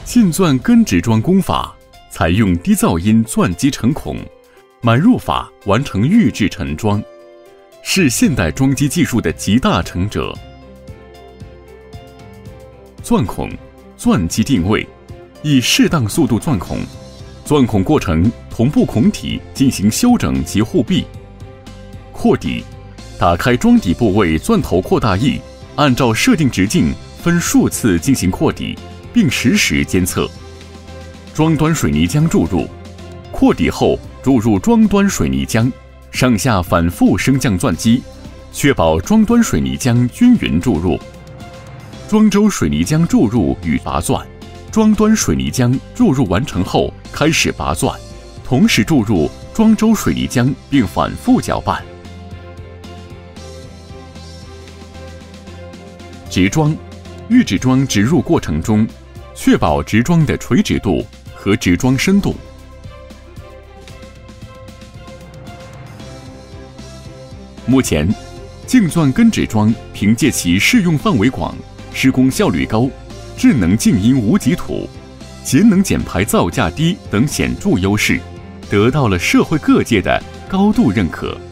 进钻根植桩工法采用低噪音钻机成孔、满入法完成预制沉桩，是现代桩机技术的集大成者。钻孔、钻机定位，以适当速度钻孔，钻孔过程同步孔体进行修整及护壁。扩底，打开桩底部位钻头扩大翼，按照设定直径分数次进行扩底，并实时监测。桩端水泥浆注入，扩底后注入桩端水泥浆，上下反复升降钻机，确保桩端水泥浆均匀注入。桩周水泥浆注入与拔钻，桩端水泥浆注入完成后开始拔钻，同时注入桩周水泥浆并反复搅拌。植桩，预制桩植入过程中，确保植桩的垂直度和植桩深度。目前，净钻根植桩凭借其适用范围广、施工效率高、智能静音无极土、节能减排造价低等显著优势，得到了社会各界的高度认可。